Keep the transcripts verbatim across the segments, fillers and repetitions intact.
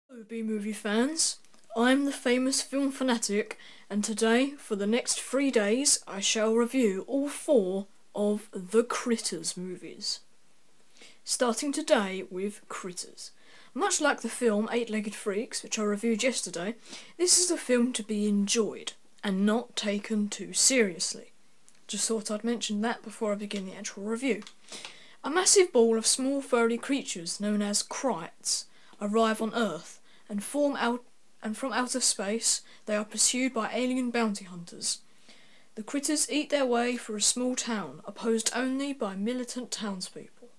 Hello B-movie fans, I'm the famous film fanatic, and today, for the next three days, I shall review all four of the Critters movies. Starting today with Critters. Much like the film Eight-Legged Freaks, which I reviewed yesterday, this is a film to be enjoyed, and not taken too seriously. Just thought I'd mention that before I begin the actual review. A massive ball of small furry creatures known as Krites arrive on Earth, and form out and from outer space they are pursued by alien bounty hunters. The critters eat their way through a small town, opposed only by militant townspeople.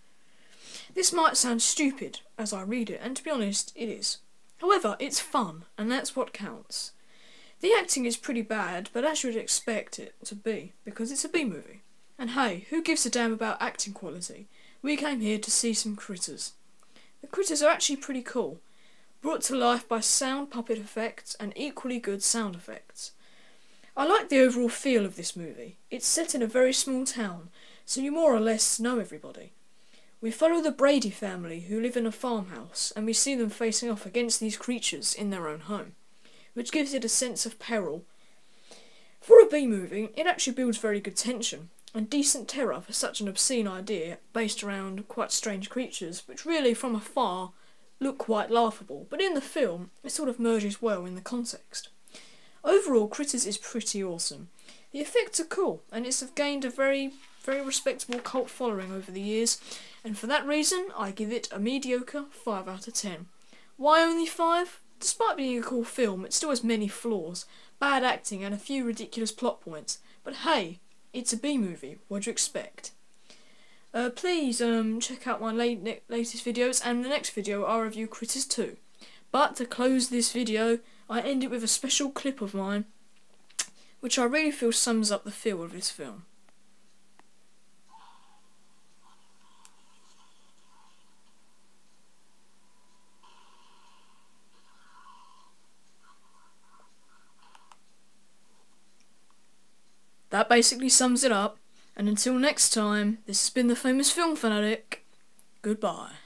This might sound stupid as I read it, and to be honest, it is. However, it's fun, and that's what counts. The acting is pretty bad, but as you would expect it to be, because it's a B-movie. And hey, who gives a damn about acting quality? We came here to see some critters. The critters are actually pretty cool, brought to life by sound puppet effects and equally good sound effects. I like the overall feel of this movie. It's set in a very small town, so you more or less know everybody. We follow the Brady family, who live in a farmhouse, and we see them facing off against these creatures in their own home, which gives it a sense of peril. For a B-movie, it actually builds very good tension and decent terror for such an obscene idea based around quite strange creatures, which really, from afar, look quite laughable, but in the film, it sort of merges well in the context. Overall, Critters is pretty awesome. The effects are cool, and it's gained a very, very respectable cult following over the years, and for that reason, I give it a mediocre five out of ten. Why only five? Despite being a cool film, it still has many flaws, bad acting and a few ridiculous plot points, but hey, it's a B-movie, what do you expect? Uh, please um, check out my late latest videos, and the next video I'll review Critters two. But to close this video, I end it with a special clip of mine, which I really feel sums up the feel of this film. That basically sums it up, and until next time, this has been the Famous Film Fanatic. Goodbye.